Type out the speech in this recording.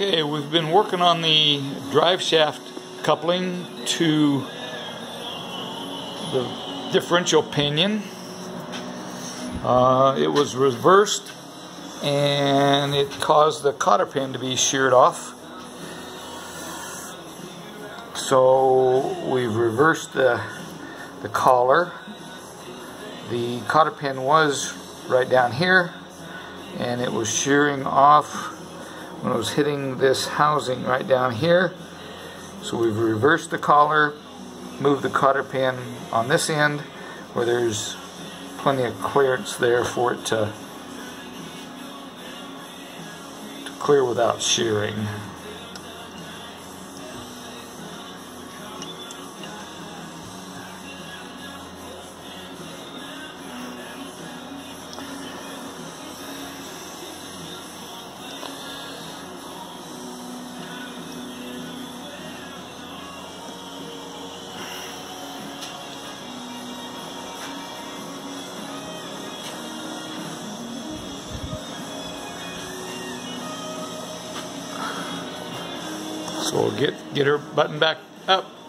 Okay, we've been working on the drive shaft coupling to the differential pinion. It was reversed and it caused the cotter pin to be sheared off. So we've reversed the collar. The cotter pin was right down here and it was shearing off when it was hitting this housing right down here. So we've reversed the collar, moved the cotter pin on this end where there's plenty of clearance there for it to clear without shearing. So we'll get her buttoned back up.